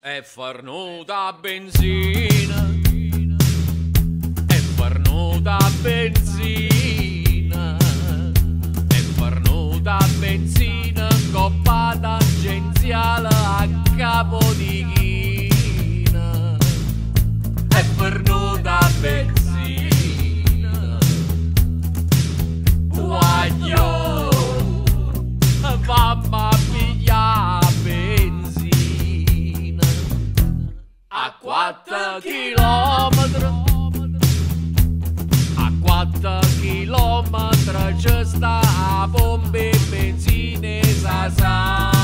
È fornuta benzina, è fornuta benzina, è fornuta benzina, coppa tangenziale a capo di china. È fornuta benzina, guaglio, mamma piglia benzina a 4 chilometri, a 4 chilometri c'è sta a pompe benzine sa sa.